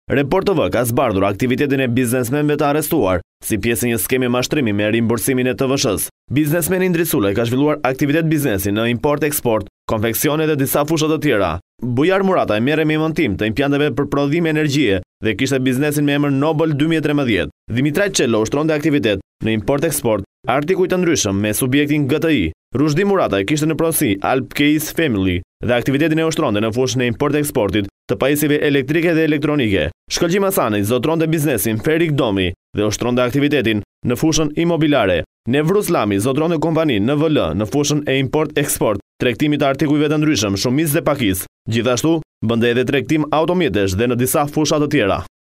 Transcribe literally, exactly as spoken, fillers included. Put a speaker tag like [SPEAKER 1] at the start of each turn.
[SPEAKER 1] Report T V ka zbardhur aktivitetin e biznesmenëve të arrestuar si pjesë e një skemi mashtrimi me rimbursimin e T V S-s. Biznesmeni Indri Sulej ka zhvilluar aktivitet biznesi në import-eksport, konfeksione dhe disa fusha të tjera. Bujar Murata e merre me montim të implanteve për prodhim energjie dhe kishte biznesin me emër Nobel dy mijë e trembëdhjetë. Dimitraj Çello ushtronte aktivitet në import-eksport, artikuj të ndryshëm me subjektin G T I. Rushdi Murata e kishte në pronësi Alp Case Family dhe aktivitetin e ushtronte në fushën e import-eksportit të pajisjeve elektrike dhe elektronike. Shkëlqim Hasani zotronte biznesin Ferik Domi dhe ushtronte aktivitetin në fushën imobiliare. Nevruz Lami zotronte kompaninë N V L në fushën e import-eksport, tregtimit të artikujve të ndryshëm, shumicë dhe pakisë. Gjithashtu, bënte edhe tregtim automjetesh dhe në disa fusha të tjera.